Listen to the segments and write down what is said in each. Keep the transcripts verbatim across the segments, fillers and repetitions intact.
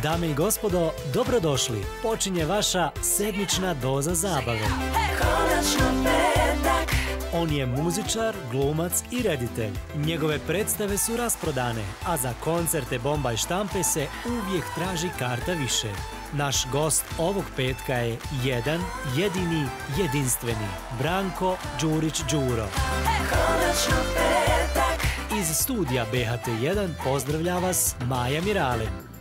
Dame i gospodo, dobrodošli. Počinje vaša sedmična doza zabave. On je muzičar, glumac i reditelj. Njegove predstave su rasprodane, a za koncerte Bomba i štampe se uvijek traži karta više. Naš gost ovog petka je jedan, jedini, jedinstveni Branko Đurić-Đuro. Iz studija B H T jedan pozdravlja vas Maja Miralin.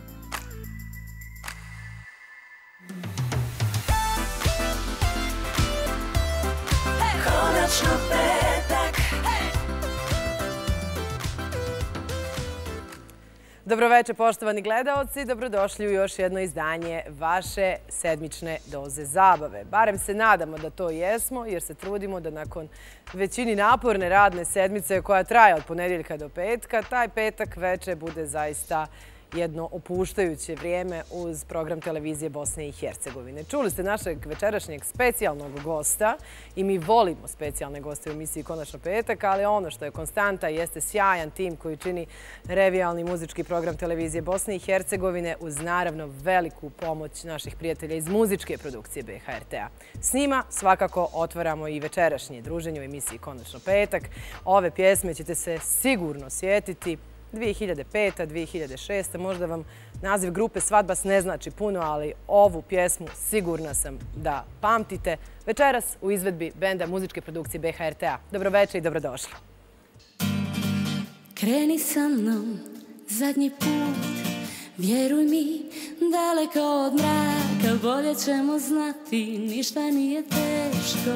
Dobroveče, poštovani gledaoci, dobrodošli u još jedno izdanje vaše sedmične doze zabave. Barem se nadamo da to jesmo, jer se trudimo da nakon većini naporne radne sedmice koja traje od ponedjeljka do petka, taj petak veče bude zaista jedno opuštajuće vrijeme uz program televizije Bosne i Hercegovine. Čuli ste našeg večerašnjeg specijalnog gosta i mi volimo specijalne goste u emisiji Konačno petak, ali ono što je konstanta jeste sjajan tim koji čini revijalni muzički program televizije Bosne i Hercegovine uz naravno veliku pomoć naših prijatelja iz muzičke produkcije B H R T-a. S njima svakako otvaramo i večerašnje druženje u emisiji Konačno petak. Ove pjesme ćete se sigurno sjetiti. dvije hiljade peta. dvije hiljade šesta. Možda vam naziv grupe Svadbas ne znači puno, ali ovu pjesmu sigurna sam da pamtite. Večeras u izvedbi benda muzičke produkcije B H R T-a. Dobroveče i dobrodošli. Kreni sa mnom zadnji put, vjeruj mi, daleko od mraka, bolje ćemo znati, ništa nije teško.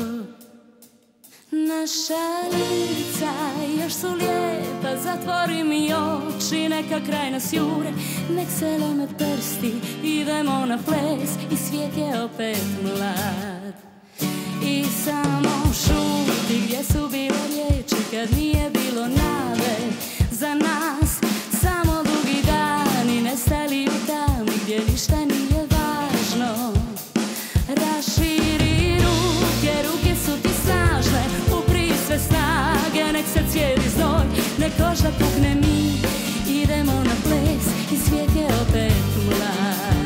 Naša lica još su lijepa, zatvori mi oči, neka kraj nas jure, nek se lome prsti, idemo na ples i svijet je opet mlad. I samo šuti gdje su bile riječi kad nije bilo nade za nas, samo dugi dani nestali u tami gdje ništa nije važno. Raširi ruke, ruke su ti snažne, upri sve snage, nek se cijeli znoj, nek koža pukne, mi idemo na ples i svijet je opet mlad.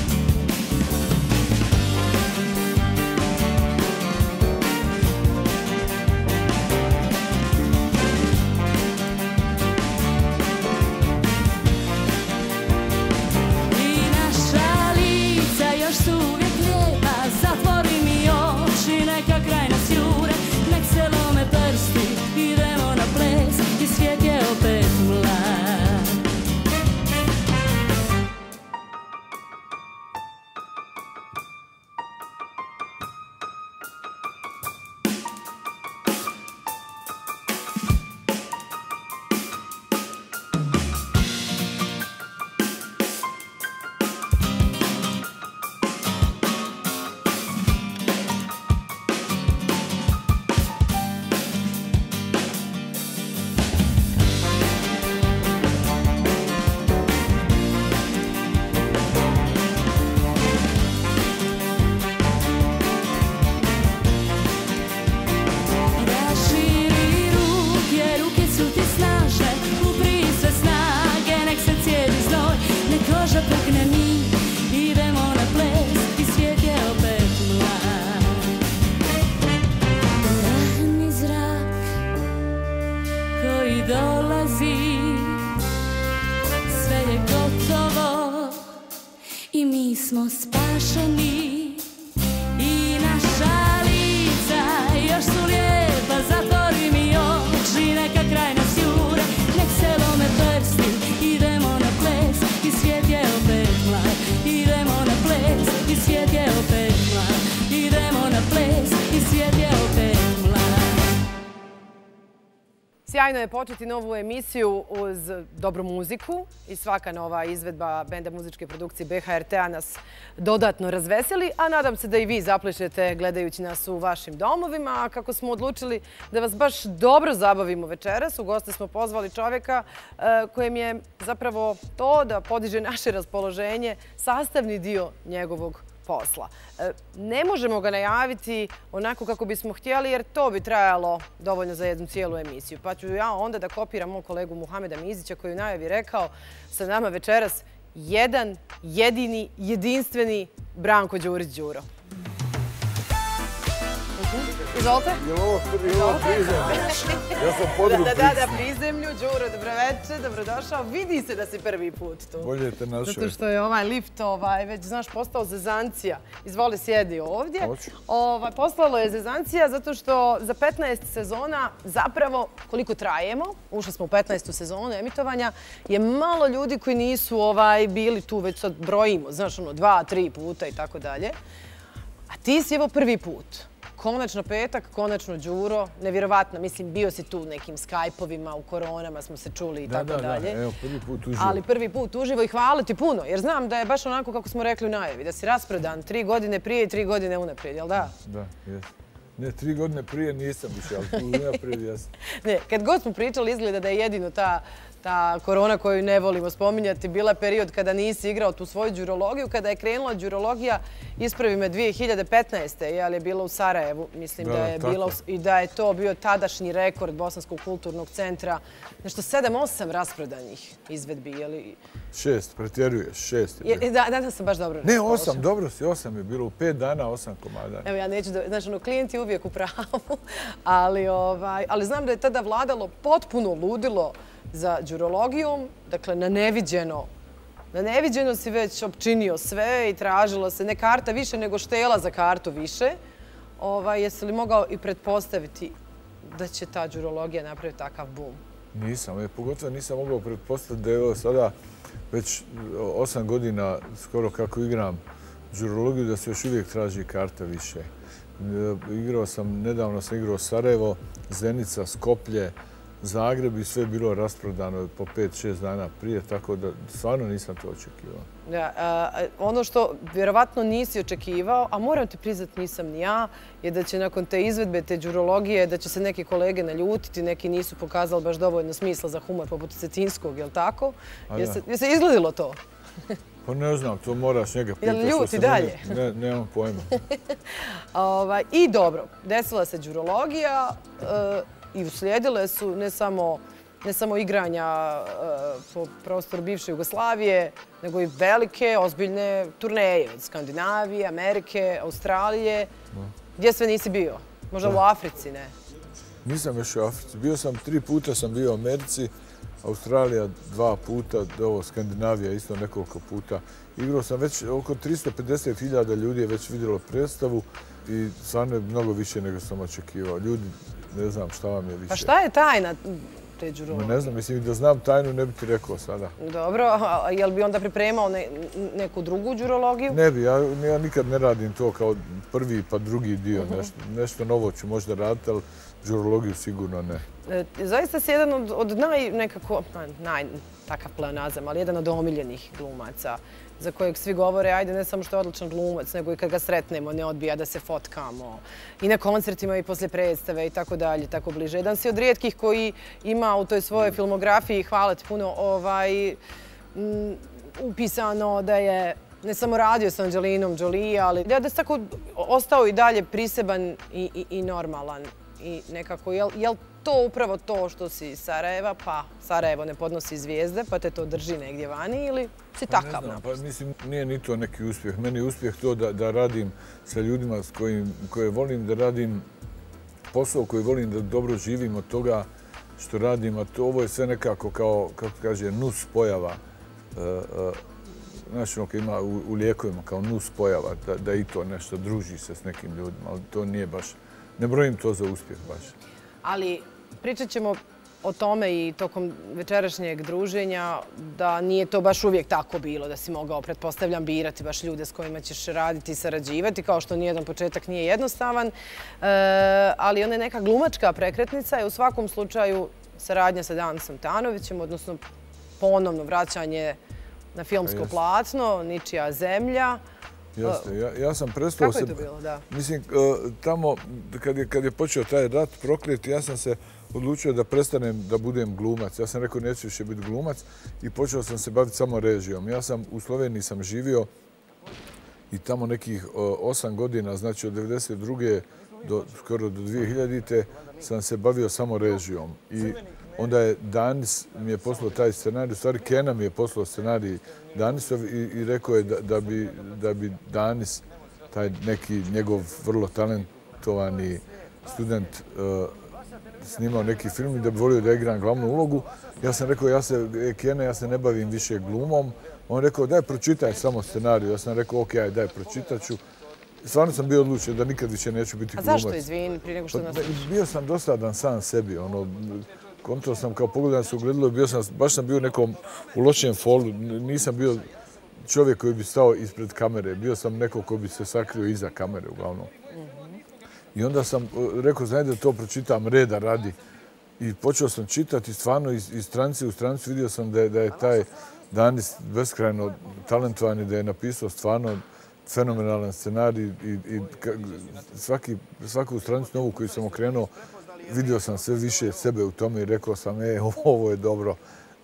I naša lica još su uvijek lijepa, zatvori mi oči, neka kraj nas jure, nek se lome prsti, idemo na ples i svijet je opet mlad. Sjajno je početi novu emisiju uz dobru muziku i svaka nova izvedba benda muzičke produkcije B H R T-a nas dodatno razveseli, a nadam se da i vi zaplišete gledajući nas u vašim domovima. A kako smo odlučili da vas baš dobro zabavimo večeras, u goste smo pozvali čovjeka kojem je zapravo to da podiže naše raspoloženje sastavni dio njegovog posla. Ne možemo ga najaviti onako kako bismo htjeli, jer to bi trajalo dovoljno za jednu cijelu emisiju. Pa ću ja onda da kopiram mog kolegu Muhameda Mizića koji u najavi rekao sa nama večeras jedan, jedini, jedinstveni Branko Đurić Đuro. Izvolite. Je li ovo prizemlju? Ja sam podrug Da, da, da, prizemlju. Đuro, dobroveče, dobrodošao. Vidi se da si prvi put tu. Bolje te našao. Zato što je ovaj lift, već, znaš, postao zezancija. Izvoli, sjedi ovdje. Postalo je zezancija zato što za petnaest sezona, zapravo, koliko trajemo, ušli smo u petnaestu sezonu emitovanja, je malo ljudi koji nisu bili tu, već sad brojimo, znaš, ono, dva, tri puta i tako dalje. A ti si evo prvi put. Konačno petak, konačno Đuro, nevjerovatno, mislim, bio si tu nekim skajpovima, u koronama smo se čuli i tako dalje. Da, da, evo, prvi put uživo. Ali prvi put uživo i hvala ti puno, jer znam da je baš onako kako smo rekli u najavi, da si rasprodan tri godine prije i tri godine unaprijed, jel da? Da, jes. Ne, tri godine prije nisam više, ali tu unaprijed jesam. Ne, kad god smo pričali, izgleda da je jedino ta ta korona koju ne volimo spominjati, bila period kada nisi igrao tu svoju đurologiju. Kada je krenula đurologija, ispravi me dvije hiljade petnaeste. je bila u Sarajevu. Mislim da je bilo i da je to bio tadašnji rekord Bosanskog kulturnog centra. Nešto sedam, osam rasprodanih izvedbi. Šest, pretjeruješ, šest. Danas sam baš dobro. Ne, osam, dobro si, osam je bilo. U pet dana, osam komada. Evo, ja neću da, znaš, ono, klijent je uvijek u pravu. Ali znam da je tada vladalo potpuno ludilo za đurologijom, dakle na neviđeno. Na neviđeno si već opčinio sve i tražilo se ne karta više nego štela za kartu više. Jesi li mogao i pretpostaviti da će ta đurologija napraviti takav bum? Nisam, pogotovo nisam mogao pretpostaviti da je sada već osam godina skoro kako igram đurologiju da se još uvijek traži karta više. Igrao sam, nedavno sam igrao Sarajevo, Zenica, Skoplje, Zagreb i sve je bilo rasprodano po pet šest dana prije, tako da stvarno nisam to očekivao. Ono što vjerovatno nisi očekivao, a moram ti priznati nisam ni ja, je da će nakon te izvedbe, te đurologije, da će se neki kolege naljutiti, neki nisu pokazali baš dovoljno smisla za humor poput Cetinskog, je li tako? Je se izgledilo to? Pa ne znam, to moraš njega pitati. Je li ljuti dalje? Nemam pojma. I dobro, desila se đurologija, i uslijedile su ne samo igranja po prostoru bivše Jugoslavije, nego i velike, ozbiljne turneje od Skandinavije, Amerike, Australije. Gdje sve nisi bio? Možda u Africi, ne? Nisam još u Africi. Bio sam, tri puta sam bio u Americi, Australija dva puta, ovo Skandinavija isto nekoliko puta. Igrao sam već, oko tristo pedeset hiljada ljudi je već vidjelo predstavu i stvarno je mnogo više nego sam očekivao. Ljudi, ne znam šta vam je više. Pa šta je tajna te đurologije? Ne znam, mislim da znam tajnu, ne bi ti rekao sada. Dobro, a jel bi onda pripremao neku drugu đurologiju? Ne bi, ja nikad ne radim to kao prvi pa drugi dio. Nešto novo ću možda raditi, ali đurologiju sigurno ne. Zaista si jedan od naj, nekako, naj, takav pleonazam, ali jedan od omiljenih glumaca za kojeg svi govore, ajde, ne samo što je odličan glumac, nego i kad ga sretnemo, ne odbija da se fotkamo. I na koncertima i poslije predstave i tako dalje, tako bliže. Jedan si od rijetkih koji ima u toj svojoj filmografiji, hvala ti puno, upisano da je ne samo radio sa Angelinom Jolie, ali da je tako ostao i dalje priseban i normalan. I nekako, je li to upravo to što si iz Sarajeva, pa Sarajevo ne podnosi zvijezde, pa te to drži negdje vani ili si takav naprosto? Pa mislim, nije ni to neki uspjeh. Meni je uspjeh to da radim sa ljudima koje volim, da radim posao koji volim, da dobro živim od toga što radim, a to ovo je sve nekako kao, kako kaže, nus pojava. Znaš, ono ima u lijekovima kao nus pojava, da i to nešto druži se s nekim ljudima, ali to nije baš, ne brojim to za uspjeh baš. Ali pričat ćemo o tome i tokom večerašnjeg druženja da nije to baš uvijek tako bilo, da si mogao, pretpostavljam, birati baš ljude s kojima ćeš raditi i sarađivati, kao što nijedan početak nije jednostavan, ali ona je neka glumačka prekretnica i u svakom slučaju saradnja sa Danisom Tanovićem, odnosno ponovno vraćanje na filmsko platno, Ničija zemlja. Jeste, ja sam prestao se... Kako je to bilo, da? Mislim, tamo, kad je počeo taj rat prokleti, ja sam se odlučio da prestanem da budem glumac. Ja sam rekao, neću više biti glumac i počeo sam se baviti samo režijom. Ja sam u Sloveniji sam živio i tamo nekih osam godina, znači od devedeset druge do skoro do dvije hiljadite sam se bavio samo režijom. I onda je Danis mi je poslao taj scenarij, u stvari Kena mi je poslao scenarij Danisov i, i rekao je da, da, bi, da bi Danis, taj neki njegov vrlo talentovani student, uh, snimao neki film i da bi volio da igram glavnu ulogu. Ja sam rekao, ja se, Kena, ja se ne bavim više glumom. On rekao, daj pročitaj samo scenariju. Ja sam rekao, ok, aj, daj pročitat ću. Stvarno sam bio odlučio da nikad više neću biti glumac. A zašto, izvini, prije nego što nas slušaš? Bio sam dosadan sam sebi. Ono, konto sam kao pogledan se ugledalo, bio sam, baš sam bio u nekom u lošem folu. Nisam bio čovjek koji bi stao ispred kamere. Bio sam neko koji bi se sakrio iza kamere uglavnom. I onda sam rekao, znaj da to pročitam reda radi. I počeo sam čitati stvarno iz, iz stranice u stranicu. Vidio sam da je, da je taj Danis beskrajno talentovan i da je napisao stvarno fenomenalan scenarij. I, i svaki, svaku stranicu novu koju sam okrenuo, vidio sam sve više sebe u tome i rekao sam, e, ovo je dobro,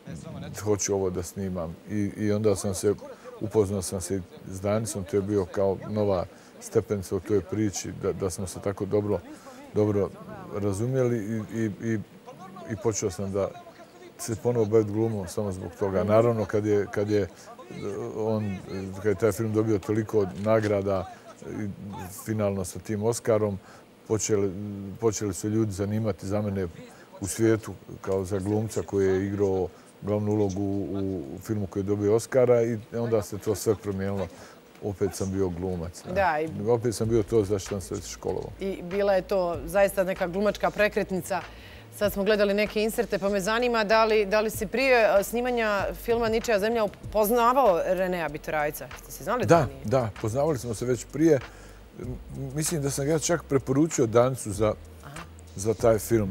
hoću ovo da snimam. I, i onda sam se, upoznao sam se s Danisom, to je bio kao nova stepenica u toj priči, da, da smo se tako dobro, dobro razumjeli i, i, i, i počeo sam da se ponovo baviti glumom samo zbog toga. Naravno, kad je, kad je, on, kad je taj film dobio toliko nagrada, finalno sa tim Oskarom, počeli, počeli su ljudi zanimati za mene u svijetu kao za glumca koji je igrao glavnu ulogu u filmu koji je dobio Oskara i onda se to sve promijenilo. Opet sam bio glumac. Da, i... Opet sam bio to zašto sam se školovao. I bila je to zaista neka glumačka prekretnica. Sad smo gledali neke inserte, pa me zanima da li, da li si prije snimanja filma Ničija zemlja poznavao Renea Bitorajca? Ste si znali da, da nije? Da, poznavali smo se već prije. Mislim da sam ga čak preporučio Danicu za, za taj film.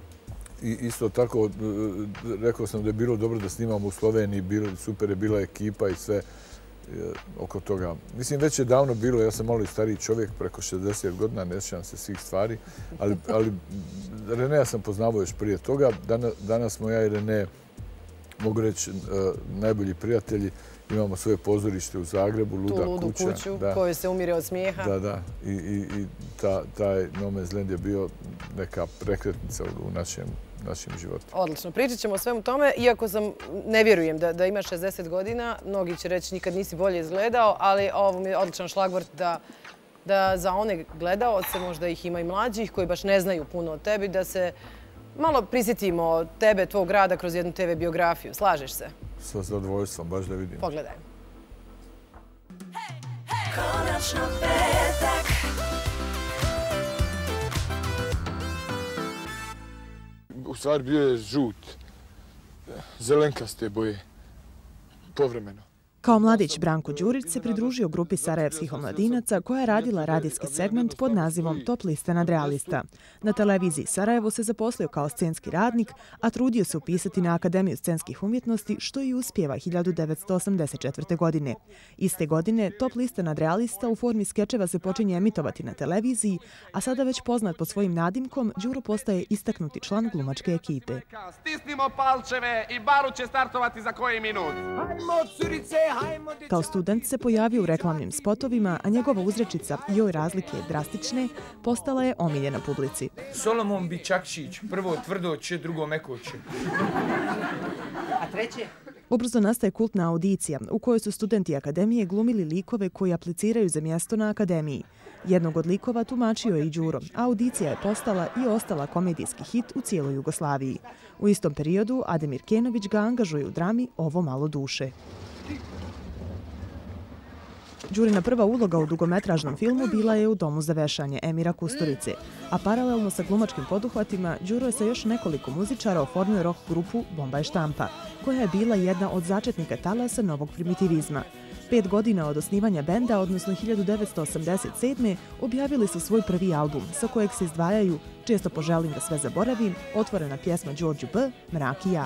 I isto tako, rekao sam da je bilo dobro da snimamo u Sloveniji, bilo, super je bila ekipa i sve oko toga. Mislim, već je davno bilo, ja sam malo i stariji čovjek, preko šezdeset godina, ne sjećam se svih stvari, ali, ali Renea sam poznavao još prije toga. Danas, danas smo ja i Rene, mogu reći, najbolji prijatelji. Imamo svoje pozorište u Zagrebu, Luda tu ludu kuća. kuću koju se umire od smijeha. Da, da. I, i, i ta, taj Nomes Land je bio neka prekretnica u našem, našem životu. Odlično. Pričat ćemo o svemu tome. Iako sam, ne vjerujem da, da ima šezdeset godina, mnogi će reći nikad nisi bolje izgledao, ali ovo mi je odličan šlagvort da, da za one gledaoce, možda ih ima i mlađih koji baš ne znaju puno o tebi, da se malo prisjetimo tebe, tvog rada kroz jednu te ve biografiju. Slažeš se? Sa zadovoljstvom, baš da vidim. Pogledaj. Konačno petak. U stvari bio je žut, zelenkaste boje, povremeno. Kao mladić Branko Đurić se pridružio grupi sarajevskih omladinaca koja je radila radijski segment pod nazivom Top lista nadrealista. Na televiziji Sarajevo se zaposlio kao scenski radnik, a trudio se upisati na Akademiju scenskih umjetnosti, što i uspjeva hiljadu devetsto osamdeset četvrte. godine. Iste godine Top lista nadrealista u formi skečeva se počinje emitovati na televiziji, a sada već poznat pod svojim nadimkom, Đuro postaje istaknuti član glumačke ekipe. Stisnimo palčeve i Baru će startovati za koji minut. Hajmo, curice! Kao student se pojavio u reklamnim spotovima, a njegova uzrečica "joj razlike drastične" postala je omiljena publici. Solomon Bičakšić, prvo tvrdoće, drugo mekoće. A treće? Ubrzo nastaje kultna audicija u kojoj su studenti akademije glumili likove koji apliciraju za mjesto na akademiji. Jednog od likova tumačio je i Đuro, a audicija je postala i ostala komedijski hit u cijeloj Jugoslaviji. U istom periodu Ademir Kenović ga angažuje u drami Ovo malo duše. Đurina prva uloga u dugometražnom filmu bila je u Domu za vešanje Emira Kusturice, a paralelno sa glumačkim poduhvatima Đuro je sa još nekoliko muzičara oformio rock grupu Bomba i štampa, koja je bila jedna od začetnika talasa novog primitivizma. Pet godina od osnivanja benda, odnosno hiljadu devetsto osamdeset sedme. objavili su svoj prvi album, sa kojeg se izdvajaju Često poželim da sve zaboravim, otvorena pjesma Đorđu B, Mrak i ja.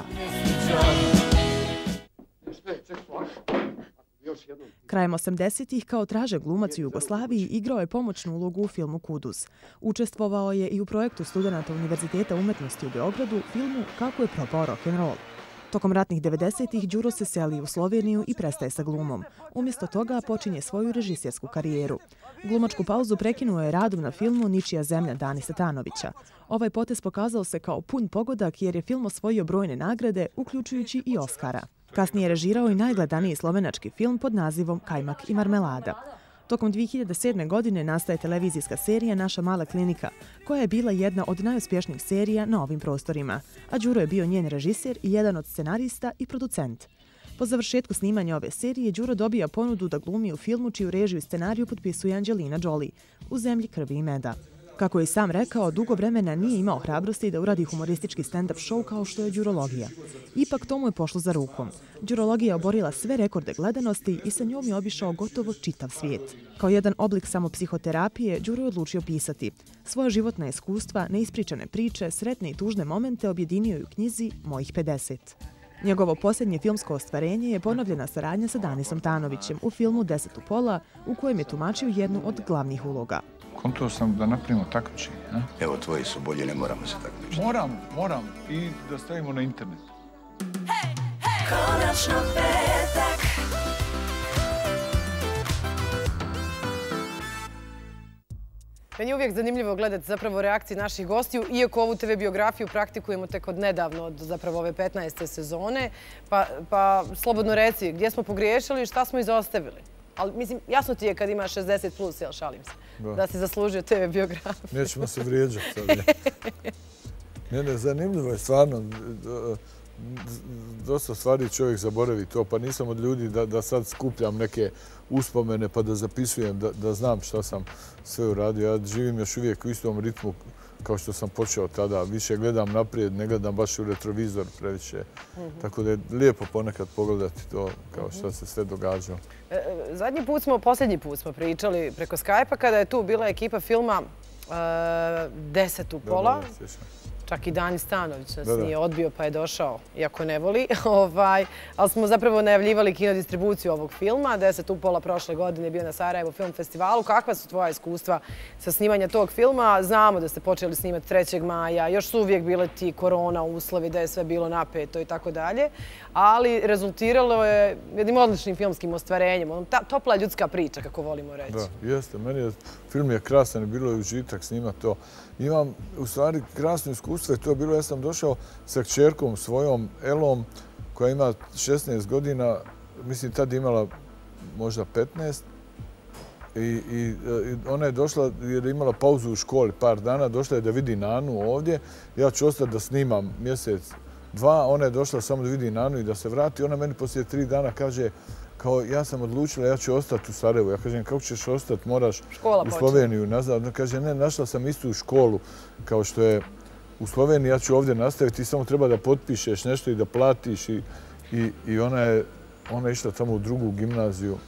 Krajem osamdesetih kao traže glumac u Jugoslaviji igrao je pomoćnu ulogu u filmu Kuduz. Učestvovao je i u projektu studenata Univerziteta umetnosti u Beogradu, filmu Kako je propao rock'n'roll. Tokom ratnih devedesetih Đuro se seli u Sloveniju i prestaje sa glumom. Umjesto toga počinje svoju režisersku karijeru. Glumačku pauzu prekinuo je radom na filmu Ničija zemlja Dani Satanovića. Ovaj potez pokazao se kao pun pogodak jer je film osvojio brojne nagrade, uključujući i Oskara. Kasnije je režirao i najgledaniji slovenački film pod nazivom Kajmak i marmelada. Tokom dvije hiljade sedme. godine nastaje televizijska serija Naša mala klinika, koja je bila jedna od najuspješnijih serija na ovim prostorima, a Đuro je bio njen režiser i jedan od scenarista i producent. Po završetku snimanja ove serije, Đuro dobija ponudu da glumi u filmu čiju režiju i scenariju potpisuje Angelina Jolie, U zemlji krvi i meda. Kako je i sam rekao, dugo vremena nije imao hrabrosti da uradi humoristički stand-up show kao što je Đurologija. Ipak to mu je pošlo za rukom. Đurologija je oborila sve rekorde gledanosti i sa njom je obišao gotovo čitav svijet. Kao jedan oblik samopsihoterapije, Đuro je odlučio pisati. Svoja životna iskustva, neispričane priče, sretne i tužne momente objedinio je u knjizi Mojih pedeset. Njegovo posljednje filmsko ostvarenje je ponovljena saradnja sa Danisom Tanovićem u filmu Deset u pola, u kojem je tumačio jednu od glavnih uloga. Konto sam da napravimo takmičenje. Evo, tvoji su bolji, ne moramo se takmičiti. Moram, moram. I da stavimo na internet. Konačno petak. Meni je uvijek zanimljivo gledati zapravo reakcije naših gostiju, iako ovu te ve biografiju praktikujemo tek od nedavno, od zapravo ove petnaeste sezone. Pa, pa slobodno reci, gdje smo pogriješili i šta smo izostavili? Ali mislim, jasno ti je kad ima šezdeset plus, jel šalim se, da, da si zaslužio te ve biografiju. Nećemo se vrijeđati sad. Ne, ne, zanimljivo je stvarno. Dosta stvari čovjek zaboravi to, pa nisam od ljudi da, da sad skupljam neke uspomene pa da zapisujem, da, da znam šta sam sve uradio. Ja živim još uvijek u istom ritmu kao što sam počeo tada. Više gledam naprijed, ne gledam baš u retrovizor previše. Mm-hmm. Tako da je lijepo ponekad pogledati to kao šta se sve događalo. E, zadnji put smo, posljednji put smo pričali preko Skype-a kada je tu bila ekipa filma e, Deset u pola. Da, da, Čak i Danis Stanović nas nije odbio pa je došao, iako ne voli. ovaj, ali smo zapravo najavljivali kinodistribuciju ovog filma. Deset u pola prošle godine je bio na Sarajevo Film Festivalu. Kakva su tvoja iskustva sa snimanja tog filma? Znamo da ste počeli snimati trećeg maja, još su uvijek bile ti korona uslovi, da je sve bilo napeto i tako dalje. Ali rezultiralo je jednim odličnim filmskim ostvarenjem. Ta topla ljudska priča, kako volimo reći. Da, jeste. Meni je, film je krasan i bilo je užitak snimati to. Imam u stvari krasno iskustvo i to je bilo, ja sam došao sa kćerkom svojom Elom koja ima šesnaest godina, mislim tad je imala možda petnaest i, i, i ona je došla jer je imala pauzu u školi par dana, došla je da vidi Nanu ovdje, ja ću ostati da snimam mjesec, dva, ona je došla samo da vidi Nanu i da se vrati, ona meni poslije tri dana kaže kao ja sam odlučila, ja ću ostati u Sarajevu. Ja kažem, kako ćeš ostati, moraš u Sloveniju nazad. Ona kaže, ne, našla sam istu školu kao što je u Sloveniji, ja ću ovdje nastaviti, ti samo treba da potpišeš nešto i da platiš. I, i, i ona je ona je išla tamo u drugu gimnaziju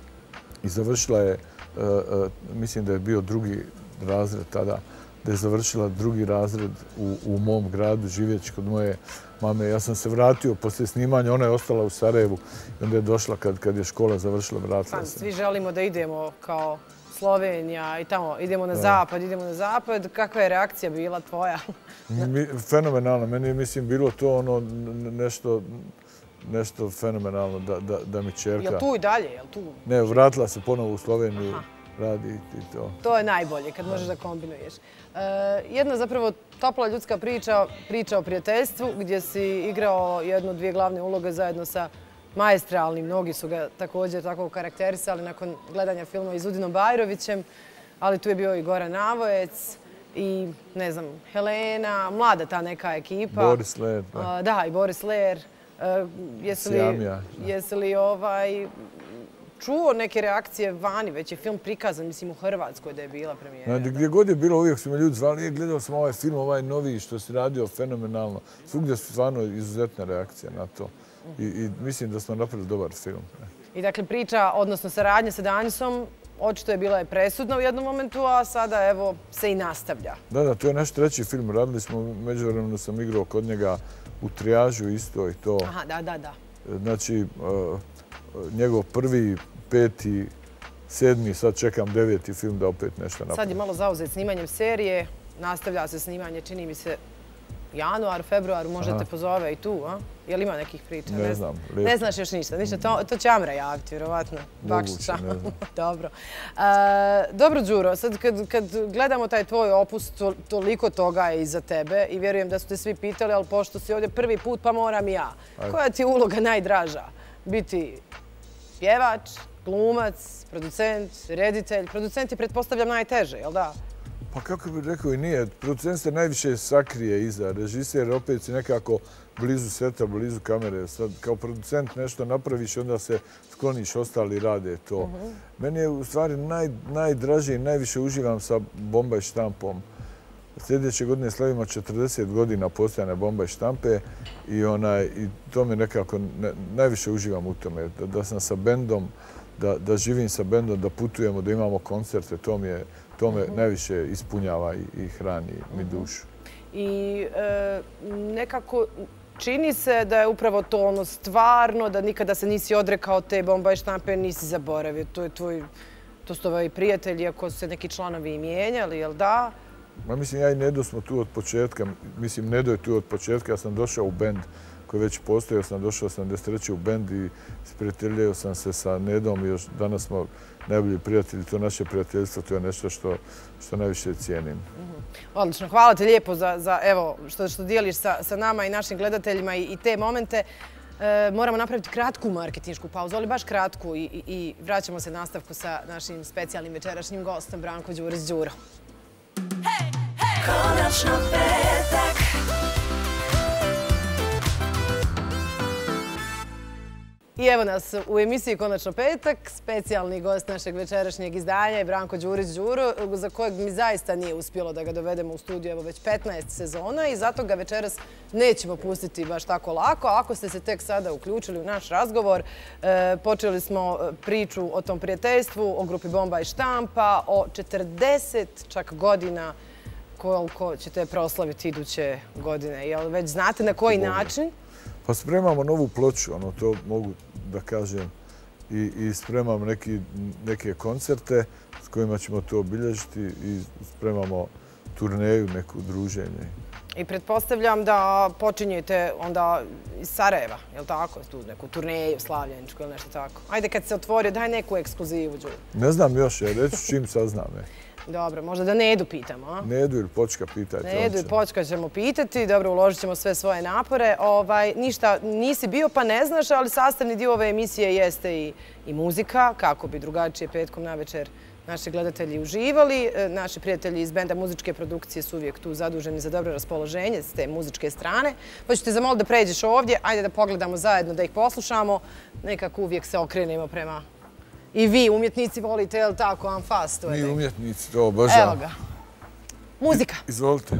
i završila je, uh, uh, mislim da je bio drugi razred tada, da je završila drugi razred u, u mom gradu, živeći kod moje mame. Ja sam se vratio poslije snimanja, ona je ostala u Sarajevu i onda je došla kad, kad je škola završila, vratila se. Svi želimo da idemo kao Slovenija i tamo idemo na zapad, idemo na zapad. Kakva je reakcija bila tvoja? Fenomenalno. Meni je, mislim, bilo to ono nešto, nešto fenomenalno da, da, da mi čerka... Jel tu i dalje? Jel tu? Ne, vratila se ponovo u Sloveniju. Radi i to. To je najbolje kad možeš da kombinuješ. E, jedna zapravo topla ljudska priča, priča o prijateljstvu gdje si igrao jednu, dvije glavne uloge zajedno sa maestralnim, mnogi su ga također tako karakterisali nakon gledanja filma i Zudinom Bajrovićem, ali tu je bio i Goran Navojec i ne znam, Helena, mlada ta neka ekipa. Boris Ler. Da, da i Boris Ler. E, jesi li, Sjamija. Jesi li ovaj... čuo neke reakcije vani, već je film prikazan, mislim, u Hrvatskoj da je bila premijera. Gdje god je bilo, uvijek su me ljudi zvali, je, gledao sam ovaj film, ovaj novi, što si radio, fenomenalno. Svugdje su stvarno izuzetne reakcije na to. I, i mislim da smo napravili dobar film. I dakle, priča, odnosno saradnja sa Danisom, očito je bila je presudna u jednom momentu, a sada, evo, se i nastavlja. Da, da, to je naš treći film. Radili smo, međuvremeno sam igrao kod njega u Trijažu isto i to. Aha, da, da, da. Znači, uh, njegov prvi, peti, sedmi, sad čekam deveti film da opet nešto napravim. Sad je malo zauzet snimanjem serije, nastavlja se snimanje, čini mi se, januar, februar, možda te pozove i tu, a? Je li ima nekih priča? Ne znam. Ne znaš još ništa, ništa. To će Amra javiti, vjerovatno. Moguće, ne znam. Dobro. Dobro, Đuro, sad kad gledamo taj tvoj opus, toliko toga je iza tebe i vjerujem da su te svi pitali, ali pošto si ovdje prvi put, pa moram i ja. Koja ti je uloga najdraža? Biti pjevač, glumac, producent, reditelj. Producent je, pretpostavljam, najteže, jel da? Pa kako bih rekao i nije. Producent se najviše sakrije iza. Režiser opet si nekako blizu seta, blizu kamere. Sad kao producent nešto napraviš, onda se skloniš, ostali rade to. Meni je u stvari najdraže i najviše uživam sa Bomba i štampom. Sljedeće godine slavimo četrdeset godina postojane Bomba i štampe i to me nekako najviše uživam u tome. Da sam sa bendom, da živim sa bendom, da putujemo, da imamo koncerte, to mi je To me najviše ispunjava i hrani mi dušu. I nekako čini se da je upravo to ono stvarno, da nikada se nisi odrekao te Bomba i štampe, nisi zaboravio. To je tvoj, to su tvoji prijatelji, ako su se neki članovi i mijenjali, jel da? Ma mislim, ja i Nedo smo tu od početka. Mislim, Nedo je tu od početka. Ja sam došao u bend koji već postoji. Ja sam došao osamdeset treće u bend i sprijateljio sam se sa Nedom i još danas smo najbolji prijatelji. To naše prijateljstvo, to je nešto što najviše cijenim. Odlično. Hvala ti lijepo za evo što dijeliš sa nama i našim gledateljima i te momente. Moramo napraviti kratku marketinšku pauzu, ali baš kratku i vraćamo se nastavku sa našim specijalnim večerašnjim gostom Branko Đurić Đuro. Konačno petak. I evo nas u emisiji Konačno petak. Specijalni gost našeg večerašnjeg izdanja je Branko Đurić Đuro, za kojeg mi zaista nije uspjelo da ga dovedemo u studiju evo već petnaest sezona i zato ga večeras nećemo pustiti baš tako lako. Ako ste se tek sada uključili u naš razgovor, počeli smo priču o tom prijateljstvu, o grupi Bomba i štampa, o četrdeset čak godina koliko ćete proslaviti iduće godine. Jel već znate na koji način? Pa spremamo novu ploču, to mogu da kažem, i spremamo neke koncerte s kojima ćemo to obilježiti i spremamo turneju, neku druženje. I pretpostavljam da počinjete onda iz Sarajeva, je li tako? Tu neku turneju, slavljeničku ili nešto tako. Ajde kad se otvori, daj neku ekskluzivu, Đuro. Ne znam još, reći čim saznam. Dobro, možda da Nedu pitamo, a? Nedu ili Počka pitajte. Nedu ili Počka ćemo pitati. Dobro, uložit ćemo sve svoje napore. Ništa, nisi bio pa ne znaš, ali sastavni dio ove emisije jeste i muzika, kako bi drugačije petkom navečer naši gledatelji uživali. Naši prijatelji iz benda muzičke produkcije su uvijek tu zaduženi za dobro raspoloženje s te muzičke strane. Pa ću te zamoliti da pređeš ovdje, ajde da pogledamo zajedno, da ih poslušamo. Nekako uvijek se okrenemo prema... I vi, umjetnici, volite, je li tako, Anfas? Mi umjetnici, to obožavam. Evo ga. Muzika. Izvolite.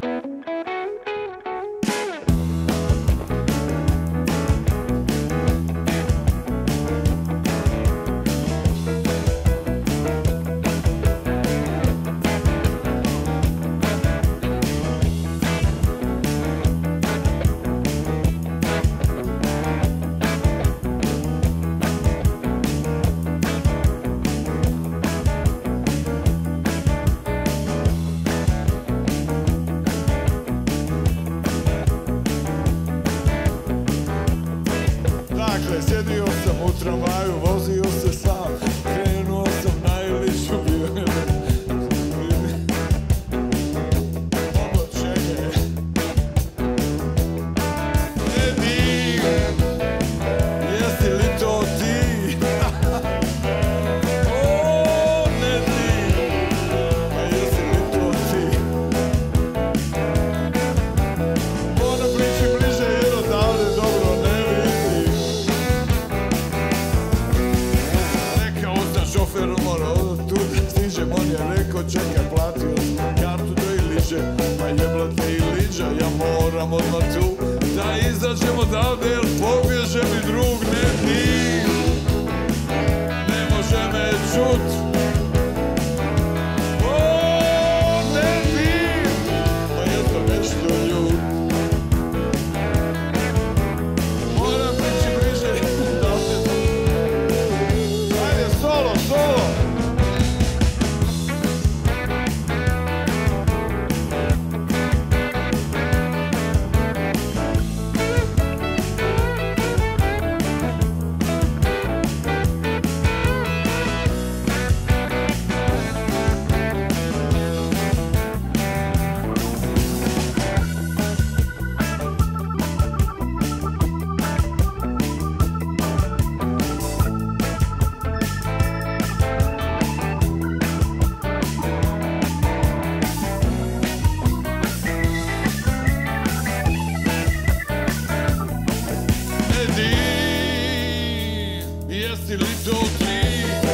jesi li to ti?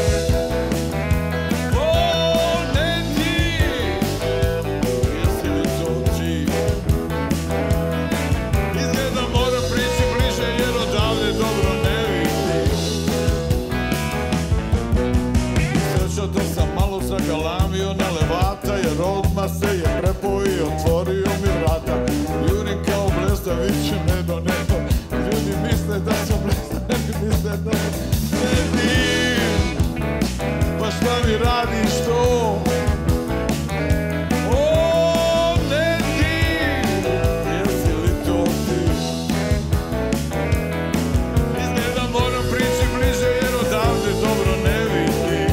O, ne ti, jesi li to ti? Izgleda moram prići bliže jer odavde dobro ne vidi. Sreća da sam malo zagalamio na levata jer odmah se je prepo i otvorio mi vrata. Jurim kao blesta, viće nedo, nedo. Ljudi misle da sam blesta, ne misle da ne dim. Pa šta mi radiš to? O, ne dim, jesi li to ti? Izgleda moram prići bliže jer odavde dobro ne vidim.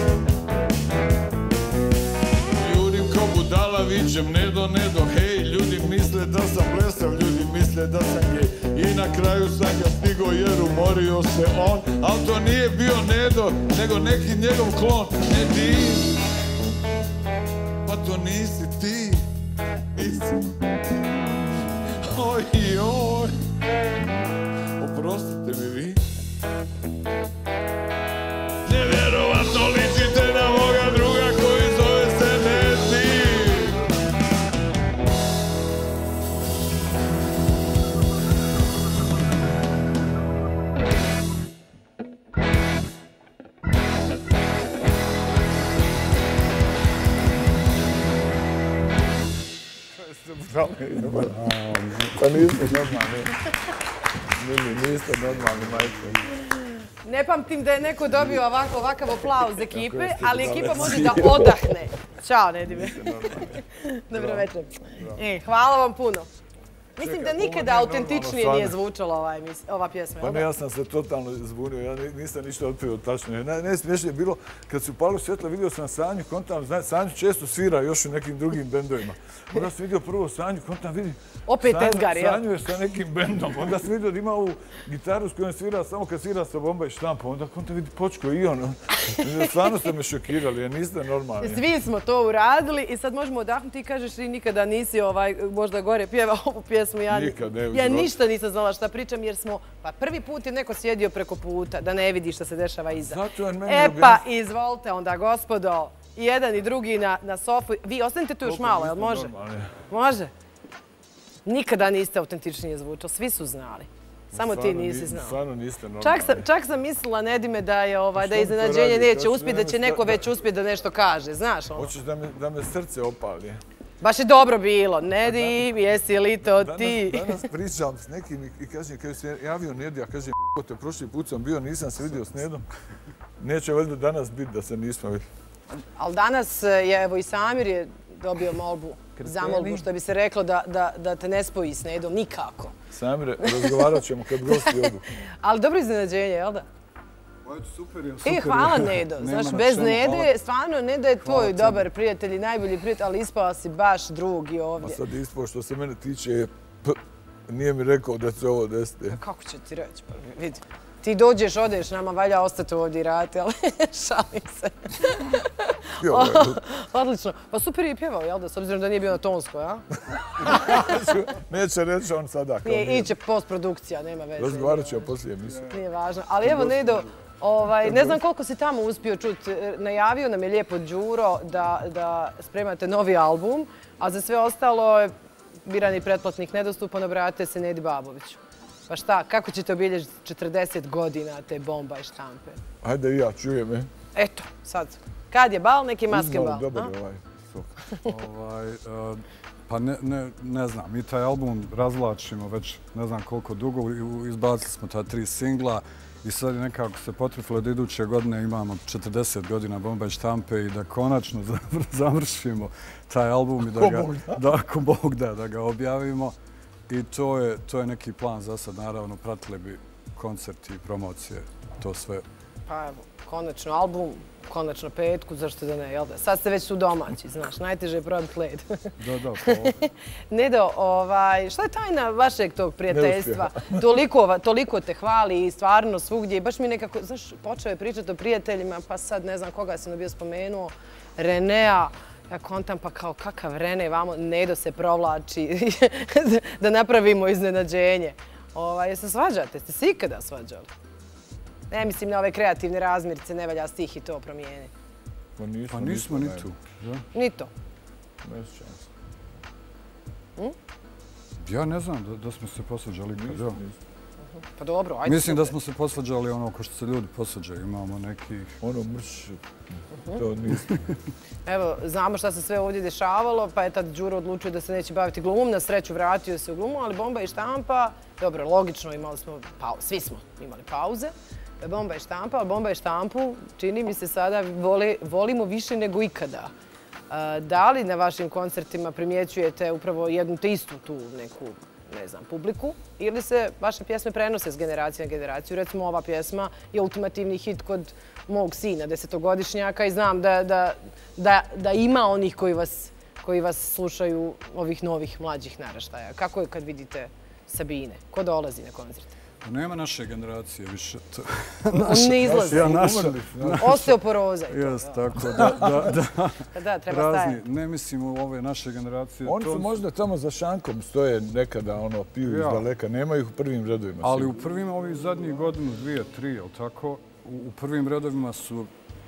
Jurim ko budala, vićem nedo, nedo, hej. Ljudi misle da sam blesav, ljudi misle da sam gej. I na kraju sam ga stigo jer umorio se on. Al to nije bio Nedo, nego neki njegov klon. Ne ti, pa to nisi ti, nisi. Oj, oj, oprostite mi vi. Nevjerovatno ličite na moga druga koji zove se Nedi. Pa niste normalni. Mili, niste normalni, majke. Ne pamtim da je neko dobio ovakav aplauz ekipe, ali ekipa može da odahne. Ćao, Nedime. Dobro večer. Hvala vam puno. Mislim da nikada autentičnije nije zvučala ova pjesma. Pa ne, ja sam se totalno zbunio, ja nisam ništa otpio tačno. Najsmiješnije je bilo, kad su upali svjetla, vidio sam Sanju Kontan, Sanju često svira još u nekim drugim bendovima. Onda sam vidio prvo Sanju Kontan, vidi, opet Edgar, ja. Sanju je sa nekim bendom. Onda sam vidio da ima ovu gitaru s kojom svira samo kad svira sa Bomba i Štampa. Onda Kontan vidi Počko i on. Stvarno ste me šokirali, jer niste normalni. Svi smo to uradili i sad možemo odahnuti i kažeš ti nikada nisi možda gore pjevao ovu pjesmu. Ja ništa nisam znala šta pričam jer smo, pa prvi put je neko sjedio preko puta da ne vidi šta se dešava iza. E pa izvolite onda gospodo, i jedan i drugi na sofu. Vi ostanite tu još malo, jel može? Može? Nikada niste autentičnije zvučali, svi su znali. Samo ti nisi znao. Stvarno niste normalni. Čak sam mislila, Nedime, da je iznenađenje neće uspjeti, da će neko već uspjeti da nešto kaže, znaš ono? Hoćeš da me srce opali? Baš je dobro bilo. Nedi, jesi li to ti? Danas pričam s nekim i kažem, kada se javio Nedi, ja kažem, te prošli put sam bio, nisam se vidio s Nedom. Neće valjda danas biti da se nismo vidjeli. Ali danas je, evo i Samir je dobio molbu, zamolbu, što bi se reklo da te ne spoji s Nedom, nikako. Samire, razgovarat ćemo kad gosti odu. Ali dobro iznenađenje, jel da? Super je, super je. Hvala Nedo. Znaš, bez Nede, stvarno Neda je tvoj dobar prijatelj i najbolji prijatelj, ali ispao si baš drugi ovdje. A sad ispao što se mene tiče, nije mi rekao da će ovo desiti. Kako će ti reći? Vidi, ti dođeš, odeš, nama valja ostati ovdje i raditi, ali šalim se. Odlično. Pa super je i pjevao, jel da? S obzirom da nije bio na tonskoj, a? Neće reći on sada. Iće postprodukcija, nema veze. Razgovarat ćemo poslije emisije. Nije važno. Ali evo, Nedo, ne znam koliko si tamo uspio čuti. Najavio nam je lijepo Đuro da spremate novi album, a za sve ostalo je birani pretplatnik nedostupan, obratite se Nedi Baboviću. Pa šta, kako ćete obilježiti četrdeset godina te Bomba i Štampe? Ajde i ja, čuje me. Eto, sad. Kad je bal, neki maske bal. Dobar je ovaj sok. Pa ne znam, mi taj album razvlačimo već ne znam koliko dugo, izbacili smo ta tri singla i sad je nekako se potrefilo da iduće godine imamo četrdeset godina Bomba i Štampe i da konačno završimo taj album i da ako Bog da, da ga objavimo. I to je neki plan za sad, naravno, pratili bi koncerti i promocije, to sve. Pa evo, konačno album, konačno petku, zašto da ne, jel da? Sad ste već su domaći, znaš, najteže je probati led. Da, da, pa ovo. Nedo, šta je tajna vašeg tog prijateljstva? Toliko te hvali i stvarno svugdje i baš mi nekako, znaš, počeo je pričati o prijateljima, pa sad ne znam koga sam bio spomenuo, Renea. Ja kontam pa kao kakav Rene, vamo Nedo se provlači da napravimo iznenađenje. Jeste svađate? Ste se ikada svađali? Ne mislim na ove kreativne razmirice, ne valja stih i to promijeni. Pa nismo, pa nismo ni tu. Ni to. Ne sjećam se. Hm? Ja ne znam da, da smo se posvađali kad, ja. Pa dobro, ajde. Mislim da smo se posvađali ono ko što se ljudi posvađaju, imamo nekih... Ono mrš, to nismo. Evo, znamo šta se sve ovdje dešavalo, pa je tad Đuro odlučio da se neće baviti glumom, na sreću vratio se u glumu, ali Bomba i štampa, dobro, logično, imali smo pauze, svi smo imali pauze, Bomba i štampa, ali Bomba i štampu, čini mi se sada, voli, volimo više nego ikada. Da li na vašim koncertima primjećujete upravo jednu te istu tu neku, ne znam, publiku, ili se vaše pjesme prenose s generacije na generaciju? Recimo, ova pjesma je ultimativni hit kod mog sina, desetogodišnjaka, i znam da, da, da, da ima onih koji vas, koji vas slušaju, ovih novih, mlađih naraštaja. Kako je kad vidite Sabine? Ko dolazi na koncerte? Nema naše generacije više. On ne izlazi. Ja, naša. Osteoporoza je to. Jes, tako da, da, da. Da, treba stajati. Ne mislim u ove naše generacije. Oni su možda tamo za šankom stoje nekada, ono, piju iz daleka. Nema ih u prvim redovima. Ali u prvim ovih zadnjih godinu, dvije, tri, jel tako? U prvim redovima su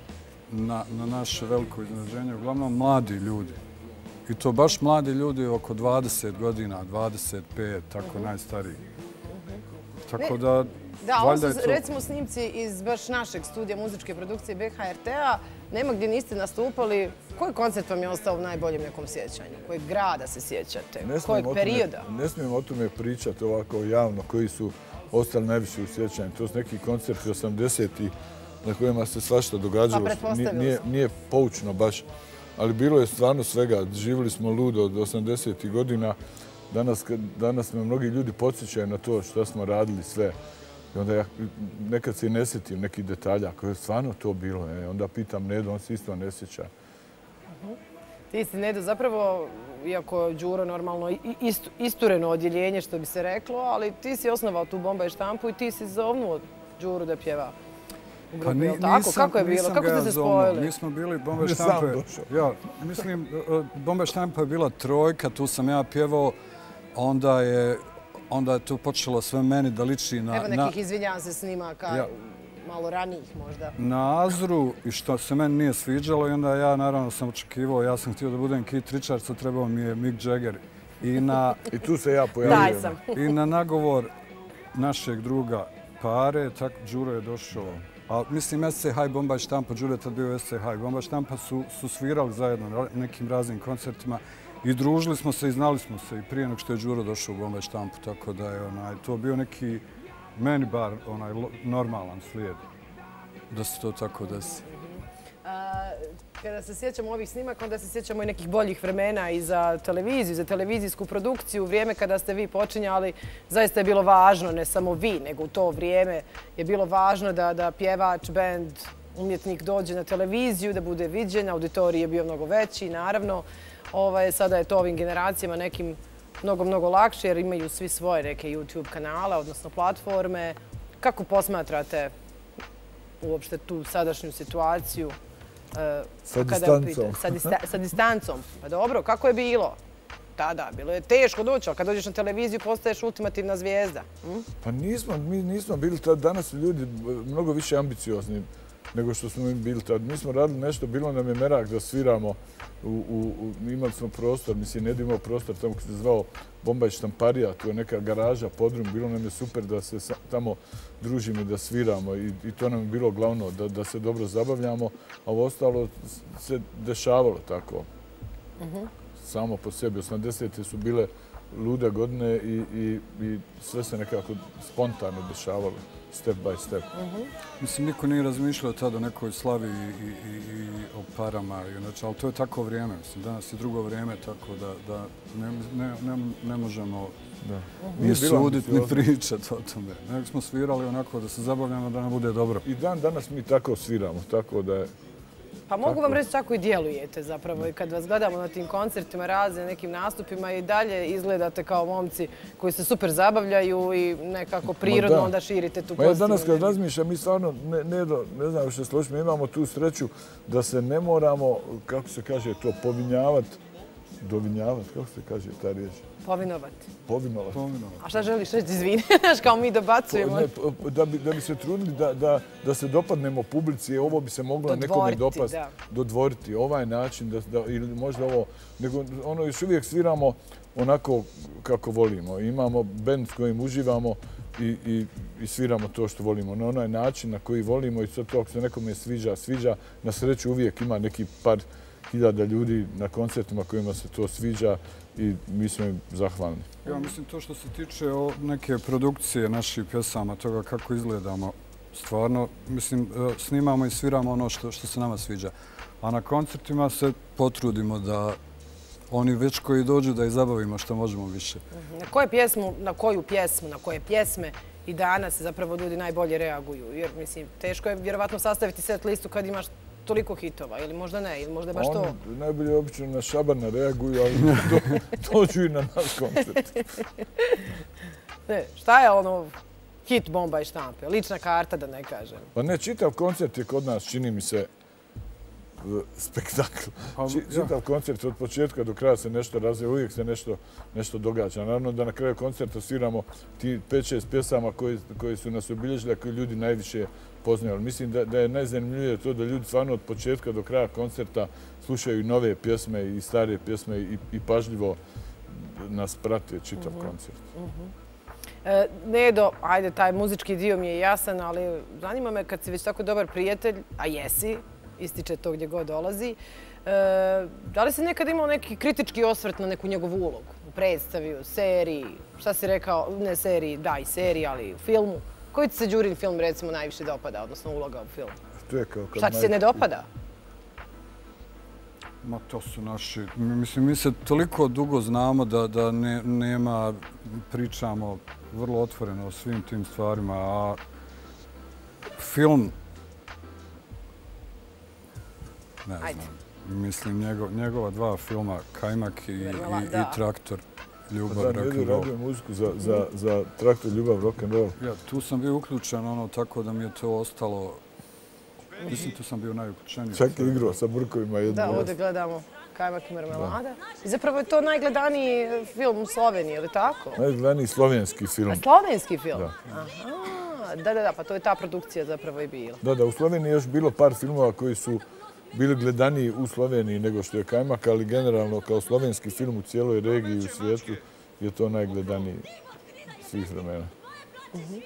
na, na naše veliko iznenađenje uglavnom mladi ljudi. I to baš mladi ljudi oko dvadeset godina, dvadeset pet, tako najstariji. Tako da, da, ovo su recimo snimci iz baš našeg studija muzičke produkcije B H R T-a. Nema gdje niste nastupali. Koji koncert vam je ostao u najboljem nekom sjećanju? Kojeg grada se sjećate? Kojeg perioda? Ne smijem o tome pričati ovako javno, koji su ostali najviše u sjećanju. To su neki koncerti osamdesetih na kojima se svašta događalo. Nije, nije poučno baš, ali bilo je stvarno svega. Živjeli smo ludo od osamdesetih godina. Danas, danas me mnogi ljudi podsjećaju na to što smo radili sve. I onda ja nekad se i ne sjetim nekih detalja koje je stvarno to bilo. E. Onda pitam Nedo, on se isto ne sjeća. Uh-huh. Ti si, Nedo, zapravo, iako Đuro normalno ist, istureno odjeljenje, što bi se reklo, ali ti si osnovao tu Bomba i štampu i ti si zovnuo Đuru da pjeva. Pa ni, tako? Kako je bilo? Kako ste se spojili? Mi smo bili Bomba i štampa. Ja, mislim, Bomba i štampa je bila trojka, tu sam ja pjevao. Onda je, onda je to počelo sve meni da liči na... Evo nekih, izvinjavam se, snimaka, ja, malo ranijih možda. Na Azru, i što se meni nije sviđalo, i onda ja naravno sam očekivao, ja sam htio da budem Keith Richards, a trebao mi je Mick Jagger. I, na, I tu se ja pojavio. I na nagovor našeg druga Pare, tako Đuro je došao. A mislim, S C H i Bomba i štampa, Đuro je tad bio S C H i Bomba i štampa, su, su svirali zajedno nekim raznim koncertima. I družili smo se i znali smo se i prije nego što je Đuro došao u Bomba i štampu, tako da je onaj, to bio neki, meni bar, onaj, normalan slijed da se to tako desi. A, kada se sjećamo ovih snimaka, onda se sjećamo i nekih boljih vremena i za televiziju, za televizijsku produkciju. Vrijeme kada ste vi počinjali, zaista je bilo važno, ne samo vi, nego u to vrijeme je bilo važno da, da pjevač, bend, umjetnik dođe na televiziju, da bude viđen, auditorij je bio mnogo veći, naravno. Ovaj, sada je to ovim generacijama nekim mnogo, mnogo lakše jer imaju svi svoje neke YouTube kanale, odnosno platforme. Kako posmatrate uopšte tu sadašnju situaciju? Uh, sa distancom. Sa, dista, sa distancom. Pa dobro, kako je bilo? Tada, bilo je teško doći, ali kad dođeš na televiziju postaješ ultimativna zvijezda. Hm? Pa nismo, mi nismo bili tad, danas su ljudi mnogo više ambiciozni nego što smo bili tad. Mi smo radili nešto, bilo nam je merak da sviramo, u, u, u, imali smo prostor, mislim, ne da imao prostor tamo koji se zvao Bomba i štamparija, to je neka garaža, podrum, bilo nam je super da se tamo družimo i da sviramo i, i to nam je bilo glavno, da, da se dobro zabavljamo, a ovo ostalo se dešavalo tako. Uh-huh. Samo po sebi. osamdesete su bile lude godine i, i, i sve se nekako spontano dešavalo. Step by step. Uh-huh. Mislim, niko nije razmišljao tada o nekoj slavi i, i, i o parama, znači, ali to je tako vrijeme. Mislim, danas je drugo vrijeme, tako da, da ne, ne, ne, ne možemo da. Uh-huh. ni suditi, ni pričati o tome. Nego smo svirali onako da se zabavljamo, da nam bude dobro. I dan danas mi tako sviramo, tako da je... Pa mogu tako vam reći kako i djelujete zapravo i kad vas gledamo na tim koncertima, razne nekim nastupima i dalje izgledate kao momci koji se super zabavljaju i nekako prirodno onda širite tu pozitivnu. Ja danas kad razmišljam, mi stvarno, ne, ne, ne znam što složiti, mi imamo tu sreću da se ne moramo, kako se kaže to, povinjavati, dovinjavati, kako se kaže ta riječ? Povinovati. Povinovati. A šta želiš reći, izvini, znaš, kao mi dobacujemo. Ne, da, bi, da bi se trudili da, da, da se dopadnemo publici, ovo bi se moglo nekome dopasti, dodvoriti. Ovaj način, da, da, ili možda ovo, nego ono još uvijek sviramo onako kako volimo. Imamo bend s kojim uživamo i, i, i sviramo to što volimo. Na onaj način na koji volimo i sve to, ako se nekome sviđa, sviđa. Na sreću uvijek ima neki par hiljada ljudi na koncertima kojima se to sviđa i mi smo im zahvalni. Ja mislim to što se tiče neke produkcije naših pjesama, toga kako izgledamo, stvarno, mislim, snimamo i sviramo ono što, što se nama sviđa. A na koncertima se potrudimo da oni već koji dođu da ih zabavimo što možemo više. Na koju pjesmu, na koju pjesmu, na koje pjesme i danas zapravo ljudi najbolje reaguju? Jer, mislim, teško je vjerovatno sastaviti set listu kad imaš toliko hitova, ili možda ne, ili možda je baš to... Oni najbolje obično na Šabana reaguju, ali dođu i na naš koncert. Ne, šta je ono hit Bomba i štampe? Lična karta, da ne kažem. Pa ne, čitav koncert je kod nas, čini mi se, spektakl. Čitav koncert od početka do kraja se nešto razvija, uvijek se nešto, nešto događa. Naravno da na kraju koncerta sviramo ti pet šest pjesama koji, koji su nas obilježili, a koji ljudi najviše poznaju. Mislim da, da je najzanimljivije to da ljudi stvarno od početka do kraja koncerta slušaju nove pjesme i stare pjesme i, i pažljivo nas prate čitav uh-huh. koncert. Uh-huh. E, Nedo, ajde, taj muzički dio mi je jasan, ali zanima me kad si već tako dobar prijatelj, a jesi, ističe to gdje god dolazi, e, da li si nekad imao neki kritički osvrt na neku njegovu ulogu? U predstavi, u seriji, šta si rekao, ne seriji, da i seriji, ali u filmu? Koji ti se Đurin film, recimo, najviše dopada, odnosno uloga u filmu? To je kao šta ti se ne dopada? Ma to su naši... Mislim, mi se toliko dugo znamo da, da ne, nema... Pričamo vrlo otvoreno o svim tim stvarima, a film... Ne znam. Ajde. Mislim, njegov, njegova dva filma, Kajmak i, i, i Traktor. Ljubav, rock and roll. Radio muziku za, za, za Traktor, Ljubav, rock and roll. Ja, tu sam bio uključen, ono, tako da mi je to ostalo... Mislim, tu sam bio najuključeniji. Čak je igrao sa Burkovima jednu. Da, ovdje gledamo Kajmak i Marmelada. I zapravo je to najgledaniji film u Sloveniji, ili tako? Najgledaniji slovenski film. A slovenski film? Da. Aha, da, da, da, pa to je ta produkcija zapravo i bila. Da, da, u Sloveniji je još bilo par filmova koji su bili gledaniji u Sloveniji nego što je Kajmak, ali generalno kao slovenski film u cijeloj regiji i u svijetu je to najgledaniji svih vremena. Uh-huh.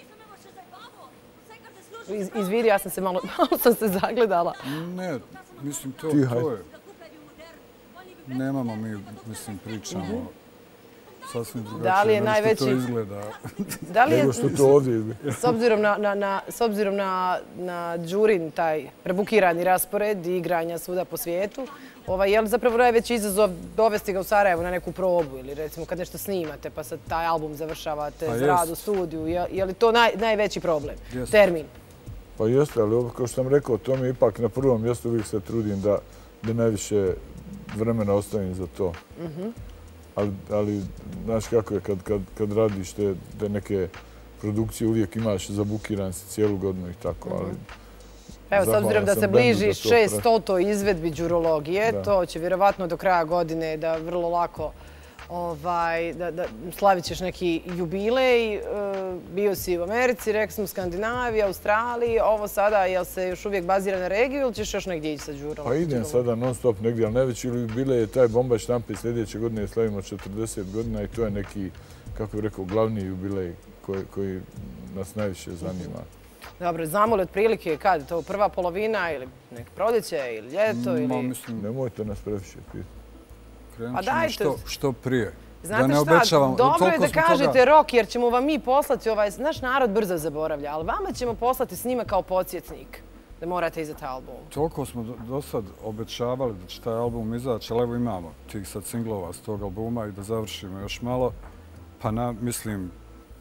Iz, izviri, ja sam se malo, malo sam se zagledala. Ne, mislim, to, to je... Nemamo mi, mislim, pričamo uh-huh. sasvim drugačije nego najveći... što to izgleda. Da li je, nego što to ovdje izgleda. S obzirom na, na, na, s obzirom na, na Đurin, taj prebukirani raspored i igranja svuda po svijetu, ovaj, je li zapravo najveći izazov dovesti ga u Sarajevo na neku probu ili recimo kad nešto snimate pa sad taj album završavate pa za rad u studiju, je, je li to naj, najveći problem? Jest. Termin? Pa jeste, ali ovo, kao što sam rekao, to mi ipak na prvom mjestu uvijek se trudim da, da najviše vremena ostavim za to. Uh-huh. Ali, ali znaš kako je kad, kad, kad radiš te, te neke produkcije, uvijek imaš zabukiran si cijelu godinu i tako, ali... Evo, s obzirom da se bliži šeststotoj izvedbi đurologije, da. To će vjerovatno do kraja godine da vrlo lako ovaj, da, da slavit ćeš neki jubilej. E, bio si u Americi, rekli smo Skandinaviji, Australiji. Ovo sada, jel se još uvijek bazira na regiju ili ćeš još negdje ići sa đurologijom? Pa idem sada non stop negdje, ali najveći jubilej je taj Bomba i štampe. Sljedeće godine slavimo četrdeset godina i to je neki, kako bih rekao, glavni jubilej koji, koji nas najviše zanima. Dobro, znamo li otprilike kad? To prva polovina ili nek proljeće ili ljeto? Ili... Ma, mislim, nemojte nas previše pitati. Krenut ćemo što, što prije. Znate da ne šta, obećavam, dobro je da kažete toga... rok jer ćemo vam mi poslati, ovaj, naš narod brzo zaboravlja, ali vama ćemo poslati snima kao podsjetnik da morate izdati album. Toliko smo do, do sad obećavali da će taj album izaći, ali evo imamo tih sad singlova s tog albuma i da završimo još malo. Pa na, mislim,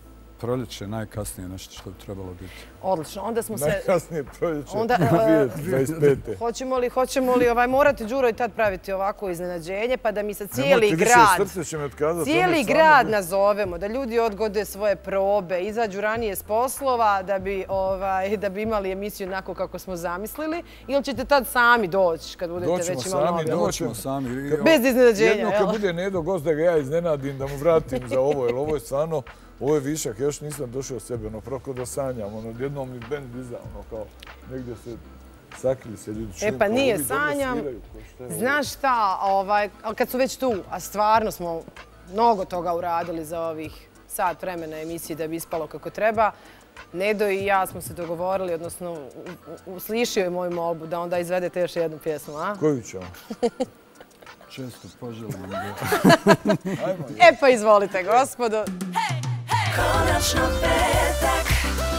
proljeće najkasnije nešto što bi trebalo biti. Odlično, onda smo se... Najkasnije proljeće, Onda, dvadeset pete. Hoćemo li, hoćemo li ovaj, morati Đuro i tad praviti ovako iznenađenje, pa da mi se cijeli Nemojte više, grad, srce će me otkazati, cijeli ono grad samo- nazovemo, da ljudi odgode svoje probe, izađu ranije s poslova da bi, ovaj, da bi imali emisiju onako kako smo zamislili, ili ćete tad sami doći kad budete Doćemo već imali sami, novi? doćemo sami. I- Bez iznenađenja, Jedno jel? kad bude Nedo gost da ga ja iznenadim, da mu vratim za ovo, jer ovo je stvarno, ovo je višak, još nisam došao sebe, ono, prako da sanjam, ono, odjednom mi bend iza, ono, kao, negdje se sakrili se ljudi. E pa nije sanjam, znaš šta, ovaj, ali kad su već tu, a stvarno smo mnogo toga uradili za ovih sat vremena emisije da bi ispalo kako treba, Nedo i ja smo se dogovorili, odnosno u- u- uslišio je moju molbu da onda izvedete još jednu pjesmu, a? Koju ćemo? Često poželim da... E pa izvolite, gospodo. Konačno petak.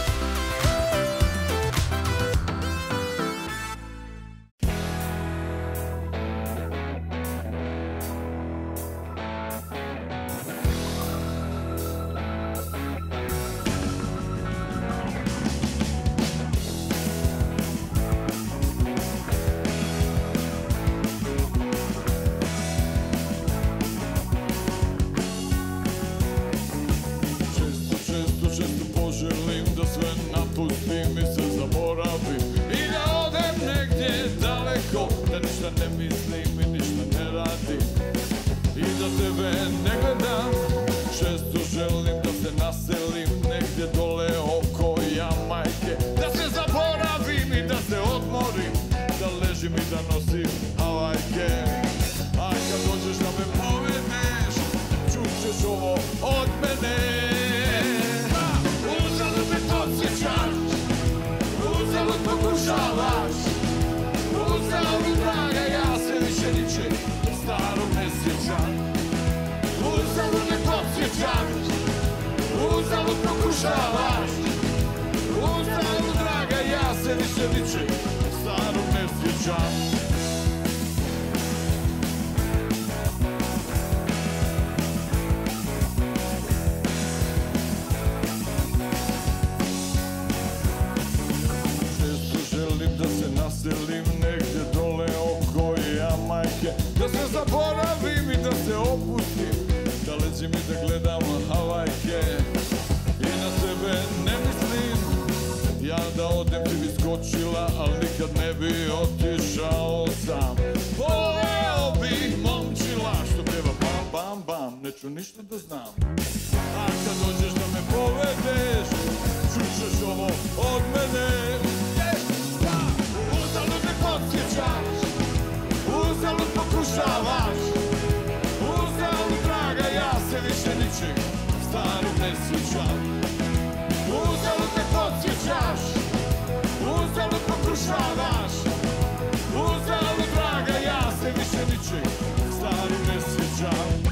Često, često, često poželim da sve napustim i se zaboravim i da odem negdje daleko, da ništa ne mislim i ništa ne radim i da tebe ne gledam. Često želim da se naselim negdje dole oko Jamajke, da se zaboravim i da se odmorim, da ležim i da nosim havajke. A kad dođeš da me povedeš, čućeš ovo od mene. Uzalud me podsjećaš, uzalud pokušavaš, uzalud draga, ja se više ničeg starog ne sjećam. Uzalud me podsjećaš, uzalud pokušavaš, uzalud draga, ja se više ničeg starog ne sjećam. Često želim da se naselim negdje dole oko Jamajke, da se zaboravim i da se opustim, da leđim i da gledam havajke i na sebe ne mislim. Ja da odem ti bi skočila, ali nikad ne bi otišao sam. Voleo bi momčila što pjeva bam bam bam, neću ništa da znam. A kad dođeš da me povedeš, čućeš ovo od mene. Uzalud me podsjećaš, uzalud pokušavaš, uzalud draga, ja se više ničeg starog ne sjećam. Uzalud me podsjećaš, uzalud pokušavaš, uzalud draga, ja se više ničeg starog ne sjećam.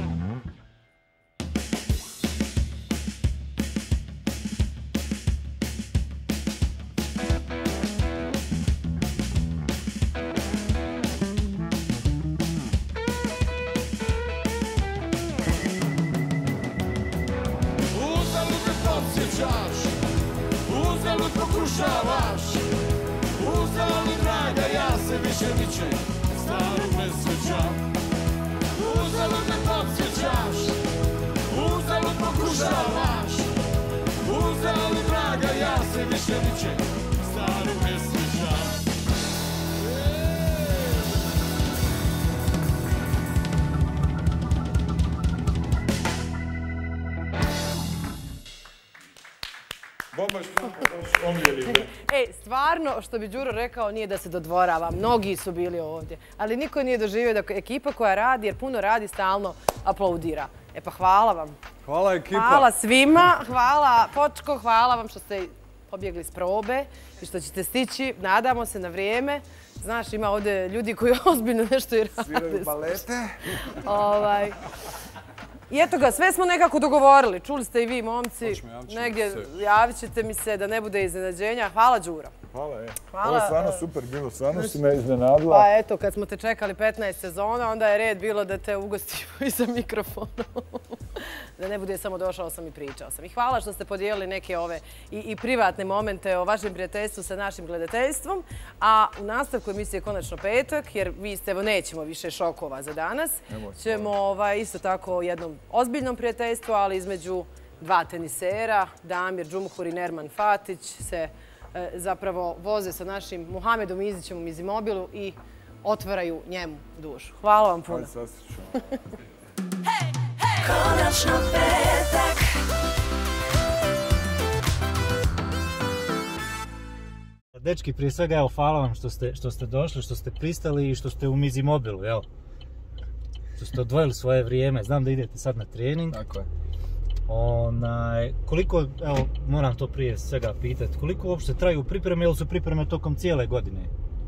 Uzalud me podsjećaš, uzalud pokušavaš, uzalud draga, ja se više ničeg starog ne sjećam. Uzalud me podsjećaš, uzalud pokušavaš, uzalud draga, ja se više ničeg starog ne sjećam. Bomba štampa, baš omljeli me. Ej, stvarno, što bi Đuro rekao, nije da se dodvorava. Mnogi su bili ovdje. Ali niko nije doživio da ekipa koja radi, jer puno radi, stalno aplaudira. E pa hvala vam. Hvala ekipa. Hvala svima. Hvala Počko, hvala vam što ste pobjegli s probe i što ćete stići, nadamo se, na vrijeme. Znaš, ima ovdje ljudi koji ozbiljno nešto i rade. Sviraju balete. Ovaj... I eto ga, sve smo nekako dogovorili. Čuli ste i vi, momci. Negdje javit ćete mi se da ne bude iznenađenja. Hvala, Đuro. Hvala, je. Hvala. Ovo je stvarno super bilo, stvarno si me iznenadila. Pa eto, kad smo te čekali petnaest sezona, onda je red bilo da te ugostimo i sa mikrofonom. da ne bude samo došao sam i pričao sam. I hvala što ste podijelili neke ove i, i privatne momente o vašem prijateljstvu sa našim gledateljstvom. A u nastavku emisije Konačno petak, jer vi ste, evo nećemo više šokova za danas, ćemo ovaj, isto tako o jednom ozbiljnom prijateljstvu, ali između dva tenisera, Damir Džumhur i Nerman Fatić, se e, zapravo voze sa našim Muhamedom Izićem u Mizimobilu i otvaraju njemu dušu. Hvala vam puno. Konačno petak. Dečki, prije svega, evo, hvala vam što ste, što ste došli, što ste pristali i što ste u Mizimobilu, evo. Što ste odvojili svoje vrijeme. Znam da idete sad na trening. Tako je. Onaj, koliko, evo, moram to prije svega pitati, koliko uopšte traju pripreme ili su pripreme tokom cijele godine?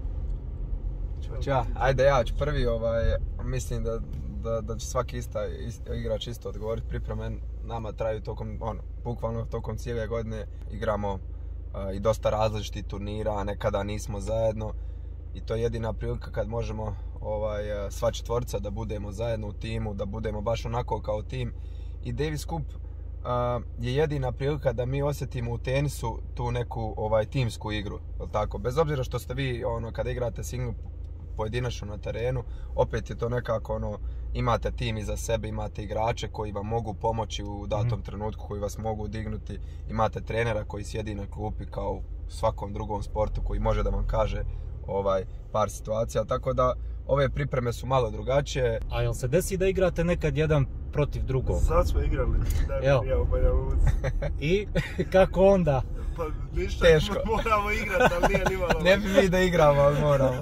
Ja, ajde ja ću prvi, ovaj, mislim da, da, da će svaki ista, ista, igrač isto odgovoriti. Pripreme nama traju tokom, ono, bukvalno tokom cijele godine. Igramo uh, i dosta različitih turnira, nekada nismo zajedno. I to je jedina prilika kad možemo ovaj, sva četvorca da budemo zajedno u timu, da budemo baš onako kao tim. I Davis Cup uh, je jedina prilika da mi osjetimo u tenisu tu neku ovaj, timsku igru. Tako? Bez obzira što ste vi, ono, kada igrate singlu pojedinačno na terenu, opet je to nekako, ono, imate tim iza sebe, imate igrače koji vam mogu pomoći u datom mm. trenutku, koji vas mogu dignuti, imate trenera koji sjedi na klupi kao u svakom drugom sportu koji može da vam kaže ovaj, par situacija, tako da ove pripreme su malo drugačije. A jel se desi da igrate nekad jedan protiv drugog? Sad smo igrali, da mi ja u Banja Luci. I kako onda? Pa ništa, teško. Moramo igrati, ali nije nimalo. Ne bi mi da igramo, ali moramo.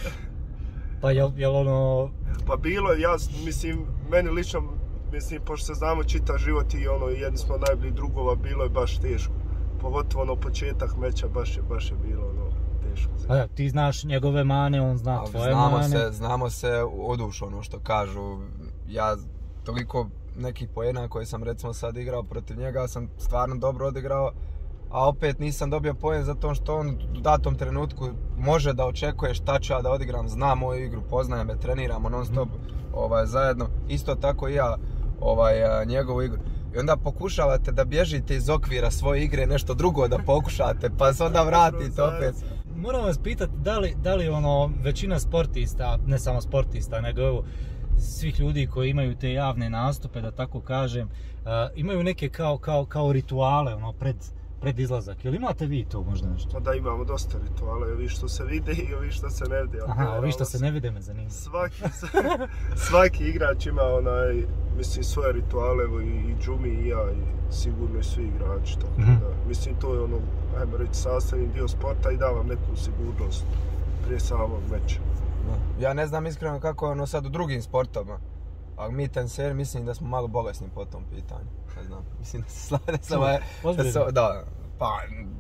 Pa jel, jel ono... Pa bilo, ja mislim, meni lično, mislim, pošto se znamo čitav život i ono, jedni smo najbolji drugova, bilo je baš teško. Pogotovo ono početak meča, baš je, baš je bilo ono, teško. A ja, ti znaš njegove mane, on zna tvoje znamo mane. Se, znamo se u dušu, ono što kažu. Ja toliko nekih poena koje sam recimo sad igrao protiv njega, sam stvarno dobro odigrao, a opet nisam dobio poen zato što on u datom trenutku može da očekuje šta ću ja da odigram, zna moju igru, poznaje me, treniramo non stop mm. ovaj, zajedno. Isto tako i ja ovaj, njegovu igru. I onda pokušavate da bježite iz okvira svoje igre, nešto drugo da pokušate, pa se onda vratite opet. Moram vas pitati, da li, da li ono, većina sportista, ne samo sportista, nego evo, svih ljudi koji imaju te javne nastupe, da tako kažem, uh, imaju neke kao, kao, kao rituale ono, pred, pred izlazak. Jel imate vi to možda nešto? Pa da, imamo dosta rituale, ovi što se vide i ovi što se ne vide. Aha, ovi što se ne vide me zanima. Svaki, svaki igrač ima onaj, mislim, svoje rituale, evo i, i Džumi i ja, i sigurno i svi igrači. Tako mm-hmm. da, mislim, to je ono, ajmo reći, sastavni dio sporta i da vam neku sigurnost prije samog meča. Ja ne znam iskreno kako je ono sad u drugim sportovima, ali mi teniseri mislim da smo malo bolesni po tom pitanju. Ne znam, mislim da se slade samo je... Da, da, pa...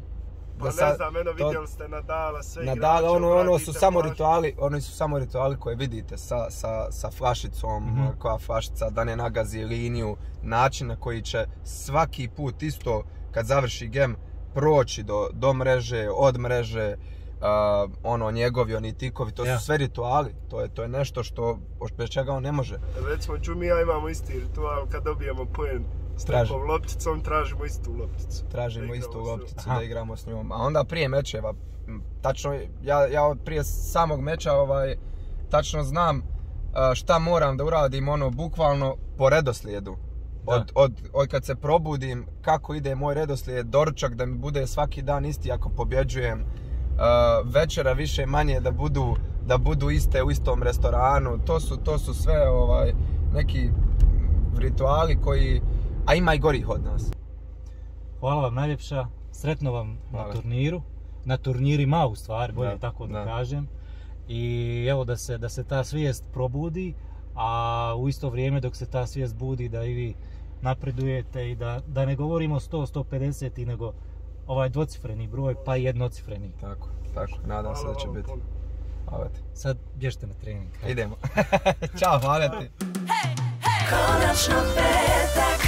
Pa ne sad, znam, eno vidjeli ste Nadala, sve Nadala, igrače, ono, ono su samo flaš... rituali, oni su samo rituali koje vidite sa, sa, sa flašicom, mm-hmm. koja flašica da ne nagazi liniju, način na koji će svaki put isto kad završi gem proći do, do mreže, od mreže, Uh, ono, njegovi, oni tikovi, to ja. su sve rituali, to je, to je nešto što, bez čega on ne može. Recimo, Džumi i ja imamo isti ritual, kad dobijemo poen s nekom lopticom, tražimo istu lopticu. Tražimo istu lopticu da igramo s njom, a onda prije mečeva, tačno, ja, ja od prije samog meča, ovaj, tačno znam uh, šta moram da uradim, ono, bukvalno po redoslijedu. Od, od, od kad se probudim, kako ide moj redoslijed, doručak da mi bude svaki dan isti ako pobjeđujem, Uh, večera više manje da budu da budu iste u istom restoranu. To su to su sve ovaj neki rituali koji, a ima i gorih od nas. Hvala vam najljepša. Sretno vam Hvala. na turniru, na turnirima u stvari, bolje da, tako da, da kažem. I evo da se da se ta svijest probudi, a u isto vrijeme dok se ta svijest budi da i vi napredujete i da da ne govorimo sto, sto pedeset i nego ovaj dvocifreni broj, pa i jednocifreni. Tako, tako. Nadam se da će biti. Hvala ti. Sad bježite na trening. Hajde. Idemo. Ćao, hvala ti. Hey, hey. Konačno petak.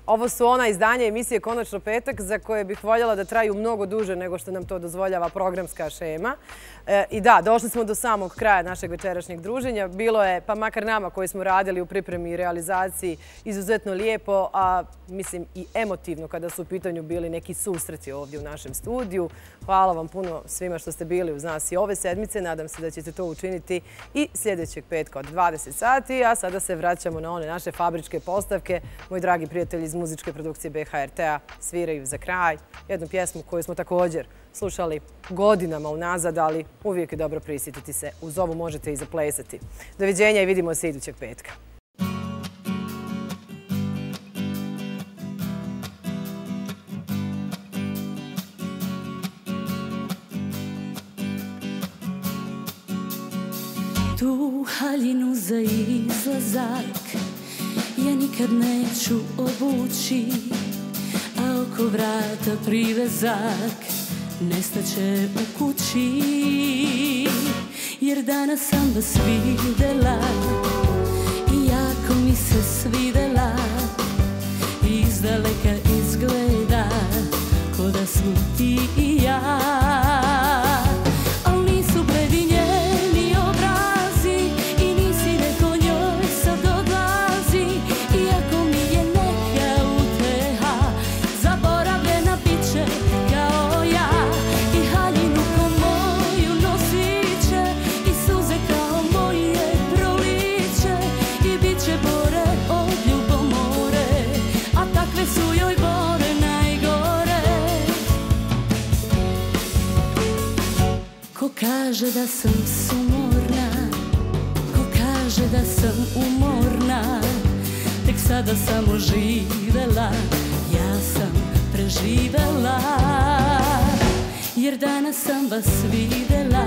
Ovo su ona izdanja emisije Konačno petak za koje bih voljela da traju mnogo duže nego što nam to dozvoljava programska šema. I da, došli smo do samog kraja našeg večerašnjeg druženja. Bilo je, pa makar nama koji smo radili u pripremi i realizaciji, izuzetno lijepo, a mislim i emotivno kada su u pitanju bili neki susreti ovdje u našem studiju. Hvala vam puno svima što ste bili uz nas i ove sedmice. Nadam se da ćete to učiniti i sljedećeg petka od dvadeset sati, a sada se vraćamo na one naše fabričke postavke. Moji dragi prijatelji iz muzičke produkcije B H R T-a sviraju za kraj jednu pjesmu koju smo također slušali godinama unazad, ali uvijek je dobro prisjetiti se. Uz ovu možete i zaplesati. Doviđenja i vidimo se idućeg petka. Tu haljinu za izlazak ja nikad neću obući, a oko vrata privezak nestaće u kući. Jer danas sam vas videla i jako mi se svidela, izdaleka izgleda ko da smo ti i ja. Kaže da sam sumorna, ko kaže da sam umorna, tek sada samo živela, ja sam preživela. Jer danas sam vas videla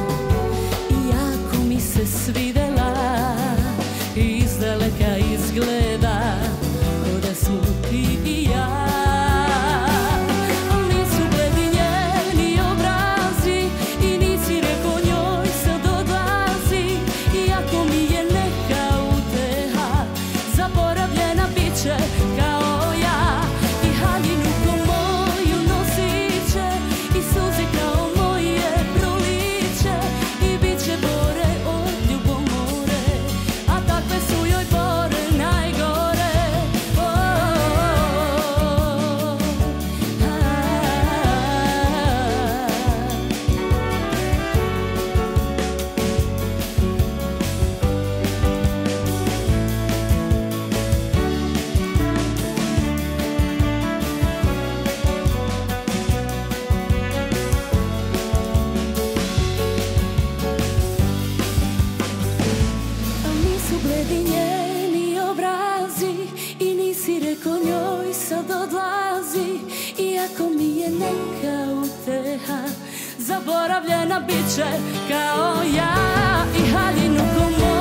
i jako mi se svidela, izdaleka izgleda ko da smo ti i ja. Zaboravljena biće kao ja i haljinu ko